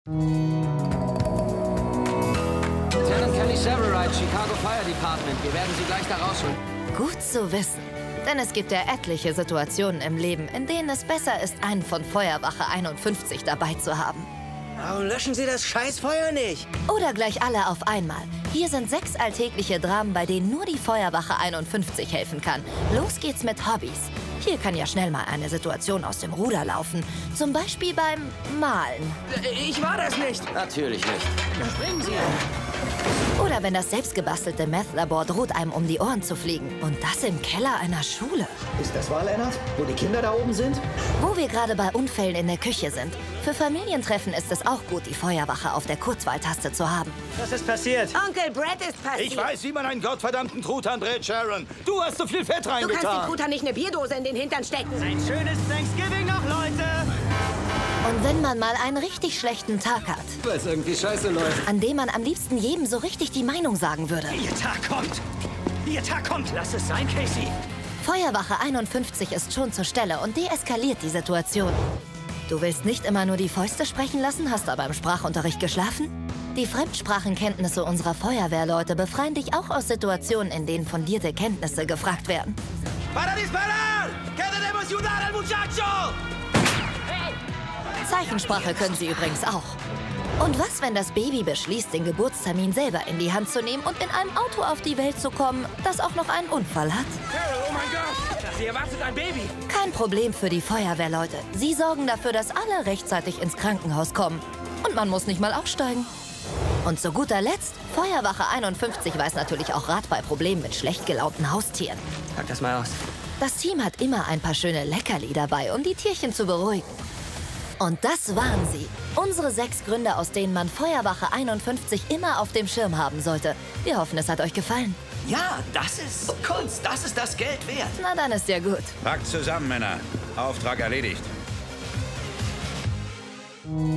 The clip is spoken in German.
Lieutenant Kelly Severide, Chicago Fire Department. Wir werden Sie gleich da rausholen. Gut zu wissen. Denn es gibt ja etliche Situationen im Leben, in denen es besser ist, einen von Feuerwache 51 dabei zu haben. Warum löschen Sie das Scheißfeuer nicht? Oder gleich alle auf einmal. Hier sind 6 alltägliche Dramen, bei denen nur die Feuerwache 51 helfen kann. Los geht's mit Hobbys. Hier kann ja schnell mal eine Situation aus dem Ruder laufen. Zum Beispiel beim Malen. Ich war das nicht. Natürlich nicht. Dann springen Sie. Oder wenn das selbstgebastelte Meth-Labor droht, einem um die Ohren zu fliegen. Und das im Keller einer Schule. Ist das wahr, Lennart? Wo die Kinder da oben sind? Wo wir gerade bei Unfällen in der Küche sind. Für Familientreffen ist es auch gut, die Feuerwache auf der Kurzwahltaste zu haben. Was ist passiert? Onkel Brett ist passiert. Ich weiß, wie man einen gottverdammten Truthahn dreht, Sharon. Du hast so viel Fett Du kannst dem reingetan. Truthahn nicht eine Bierdose in den Hintern stecken. Ein schönes Thanksgiving noch, Leute. Und wenn man mal einen richtig schlechten Tag hat, Weil es irgendwie scheiße läuft. an dem man am liebsten jedem so richtig die Meinung sagen würde. Ihr Tag kommt. Ihr Tag kommt. Lass es sein, Casey. Feuerwache 51 ist schon zur Stelle und deeskaliert die Situation. Du willst nicht immer nur die Fäuste sprechen lassen, hast aber im Sprachunterricht geschlafen? Die Fremdsprachenkenntnisse unserer Feuerwehrleute befreien dich auch aus Situationen, in denen fundierte Kenntnisse gefragt werden. Para disparar! Que debemos ayudar al muchacho! Zeichensprache können sie übrigens auch. Und was, wenn das Baby beschließt, den Geburtstermin selber in die Hand zu nehmen und in einem Auto auf die Welt zu kommen, das auch noch einen Unfall hat? Carol, oh mein Gott. Sie erwartet ein Baby. Kein Problem für die Feuerwehrleute. Sie sorgen dafür, dass alle rechtzeitig ins Krankenhaus kommen. Und man muss nicht mal aussteigen. Und zu guter Letzt, Feuerwache 51 weiß natürlich auch Rat bei Problemen mit schlecht gelaunten Haustieren. Pack das mal aus. Das Team hat immer ein paar schöne Leckerli dabei, um die Tierchen zu beruhigen. Und das waren sie. Unsere 6 Gründe, aus denen man Feuerwache 51 immer auf dem Schirm haben sollte. Wir hoffen, es hat euch gefallen. Ja, das ist Kunst. Das ist das Geld wert. Na, dann ist ja gut. Packt zusammen, Männer. Auftrag erledigt.